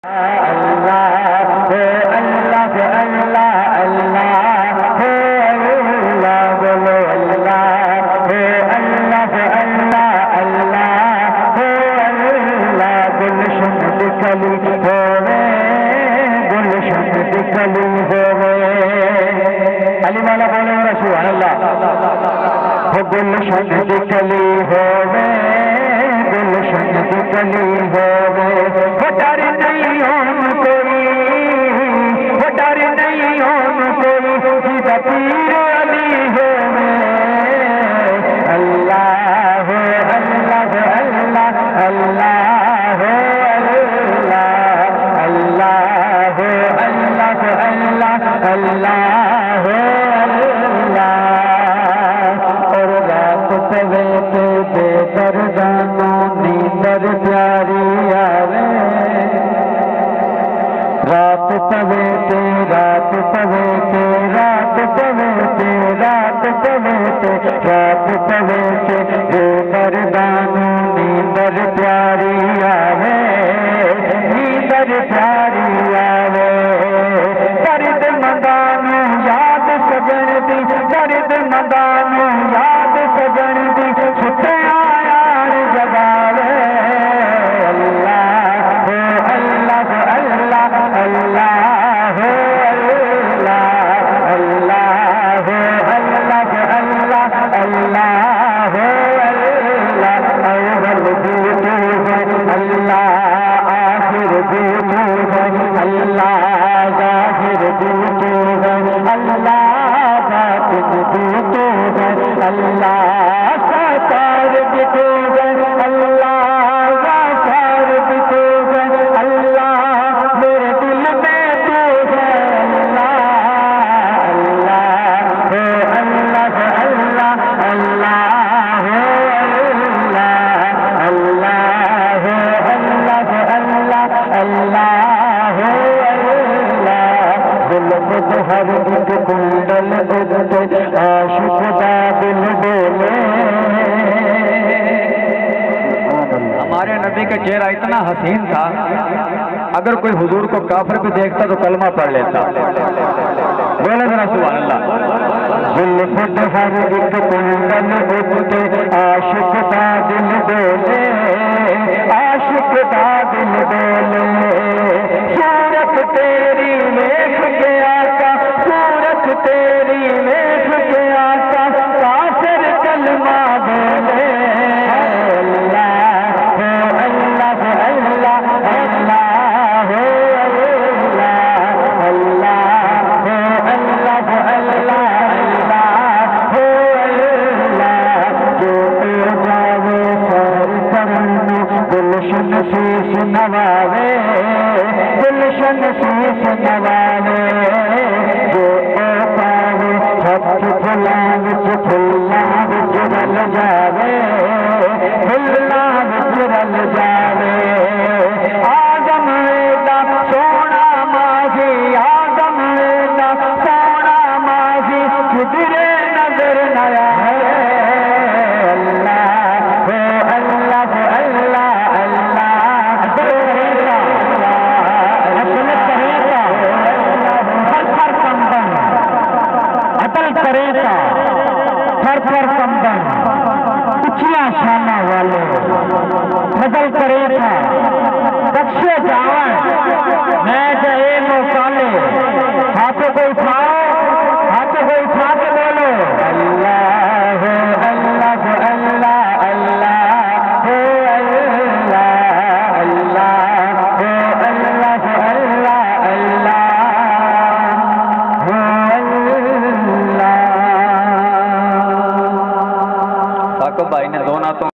علی مولا بولے سبحان اللہ گلشن دی کلی ہووے گلشن دی کلی ہووے ڈر نہیں ہون کوئی ڈر نہیں ہون کوئی جیدا پیر علی ہووے اللہ اللہ اللہ اللہ اللہ اللہ اور رات پوے تے بے دردانوں نیندر پیاری آوے رات پوے تے رات پوے تے رات پوے تے رات پوے تے رات پوے تے بے دردانوں نیندر پیاری آوے نیندر پیاری آوے درد مندانوں یاد سجن دی درد مندانوں یاد سجن دی چھٹے آیار جگاوے اللہ اللہ اللہ اللہ اللہ اللہ اللہ اللہ اول بھی تو ہے اللہ آخر بھی تو ہے اللہ ظاہر بھی تو ہے اللہ باطن بھی تو ہے اللہ ساتار بھی تو ہے اللہ غفار بھی تو ہے اللہ میرے دل میں تو ہے اللہ اللہ اللہ اللہ اللہ اللہ ہر ایک کنڈل اڑتے عاشق دا دل بولے ہمارے نبی کا چہرہ اتنا حسین تھا اگر کوئی حضور کو کافر بھی دیکھتا تو کلمہ پڑھ لیتا بولے ذرا سبحان اللہ زلفت ہر ایک کنڈل اڑتے عاشق دا دل بولے عاشق دا دل بولے صورت تیری دیکھ کے آقا صورت تیری دیکھ کے آقا کافر کلمہ بولے اللہ اللہ اللہ اللہ اللہ اللہ جو جاوے سر کرنو گلشن شیش نواوے گلشن شیش نواوے جو پاوے ہتھ پھلاں وچ پھلاں وچ رل جاوے پھلاں وچ رل جاوے آدم دا سونا ماہی آدم دا سونا ماہی کدھرے نظر نہ آئے شانہ والے فضل کرے تھا بخشے جاون میں جائے موکالے ہاتھوں کو اٹھاؤ ہاتھوں کو اٹھا کے بولو اللہ اللہ اللہ اللہ اللہ اللہ اللہ اللہ ثاقب بھائی نے دو نعتوں